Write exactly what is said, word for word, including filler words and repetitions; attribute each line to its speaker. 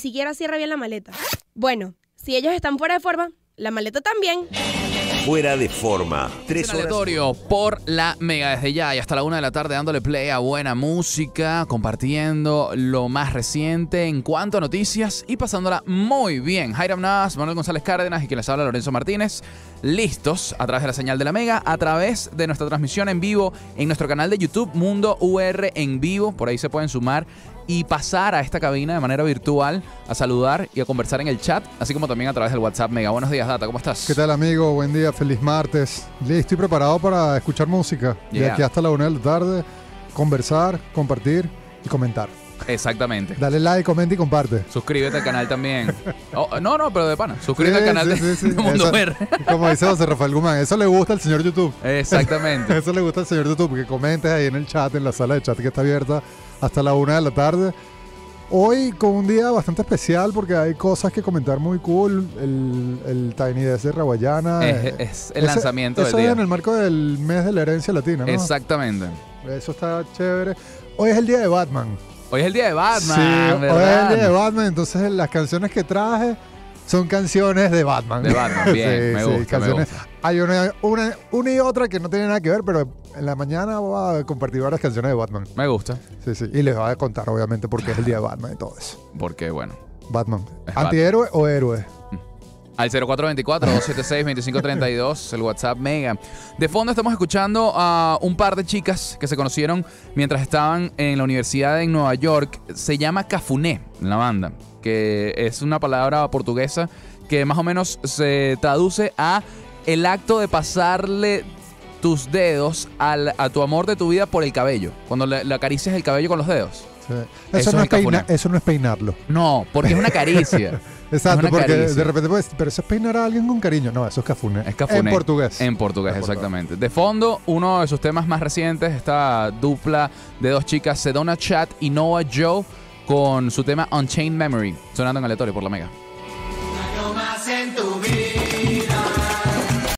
Speaker 1: siquiera cierra bien la maleta. Bueno, si ellos están fuera de forma, la maleta también.
Speaker 2: Fuera de forma. Tres horas.
Speaker 3: Aleatorio por la Mega desde ya y hasta la una de la tarde dándole play a buena música, compartiendo lo más reciente en cuanto a noticias y pasándola muy bien. Jairam Navas, Manuel González Cárdenas y quien les habla Lorenzo Martínez, listos a través de la señal de la Mega, a través de nuestra transmisión en vivo en nuestro canal de YouTube Mundo U R en vivo. Por ahí se pueden sumar y pasar a esta cabina de manera virtual a saludar y a conversar en el chat, así como también a través del WhatsApp Mega. Buenos días, Data, ¿cómo estás?
Speaker 4: ¿Qué tal, amigo? Buen día, feliz martes. Listo y preparado para escuchar música.
Speaker 3: Yeah.
Speaker 4: De aquí hasta la una de la tarde, conversar, compartir y comentar.
Speaker 3: Exactamente.
Speaker 4: Dale like, comenta y comparte.
Speaker 3: Suscríbete al canal también. Oh, no, no, pero de pana. Suscríbete
Speaker 4: Sí,
Speaker 3: al canal
Speaker 4: sí,
Speaker 3: de,
Speaker 4: sí, sí.
Speaker 3: de Mundo
Speaker 4: Eso-
Speaker 3: U R.
Speaker 4: Como dice José Rafael Guzmán, eso le gusta al señor YouTube.
Speaker 3: Exactamente.
Speaker 4: Eso le gusta al señor YouTube, que comentes ahí en el chat, en la sala de chat que está abierta hasta la una de la tarde. Hoy con un día bastante especial porque hay cosas que comentar muy cool. El, el Tiny Desk de Rawayana.
Speaker 3: Es,
Speaker 4: eh,
Speaker 3: es el
Speaker 4: ese-
Speaker 3: lanzamiento
Speaker 4: eso
Speaker 3: del
Speaker 4: es
Speaker 3: día.
Speaker 4: en el marco del mes de la herencia latina, ¿no?
Speaker 3: Exactamente.
Speaker 4: Eso está chévere. Hoy es el día de Batman.
Speaker 3: Hoy es el día de Batman,
Speaker 4: sí, hoy es
Speaker 3: ¿verdad?
Speaker 4: el día de Batman. Entonces las canciones que traje son canciones de Batman.
Speaker 3: De Batman, bien,
Speaker 4: Sí,
Speaker 3: me
Speaker 4: sí,
Speaker 3: gusta, me
Speaker 4: canciones.
Speaker 3: gusta.
Speaker 4: Hay una, una, una y otra que no tienen nada que ver, pero en la mañana voy a compartir varias canciones de Batman.
Speaker 3: Me gusta,
Speaker 4: Sí, sí. Y les voy a contar, obviamente, porque es el día de Batman y todo eso.
Speaker 3: porque bueno.
Speaker 4: Batman.
Speaker 3: Es
Speaker 4: ¿Antihéroe o héroe?
Speaker 3: Al cero cuatro dos cuatro, dos siete seis, dos cinco tres dos, el WhatsApp Mega. De fondo estamos escuchando a un par de chicas que se conocieron mientras estaban en la universidad en Nueva York. Se llama Cafuné, la banda, que es una palabra portuguesa que más o menos se traduce a el acto de pasarle tus dedos al, a tu amor de tu vida por el cabello. Cuando le, le acaricias el cabello con los dedos.
Speaker 4: Sí.
Speaker 3: Eso
Speaker 4: Eso,
Speaker 3: es
Speaker 4: no
Speaker 3: el
Speaker 4: es peina-
Speaker 3: cafuné.
Speaker 4: eso no es peinarlo.
Speaker 3: No, porque es una caricia.
Speaker 4: Exacto,
Speaker 3: una
Speaker 4: porque
Speaker 3: caricia.
Speaker 4: de repente puedes, pero eso es peinar a alguien con cariño. No, eso es cafuné.
Speaker 3: Es cafuné.
Speaker 4: En portugués.
Speaker 3: En portugués,
Speaker 4: En portugués.
Speaker 3: exactamente. De fondo, uno de sus temas más recientes, esta dupla de dos chicas, Sedona Chat y Noah Joe, con su tema Unchained Memory, sonando en aleatorio por la Mega.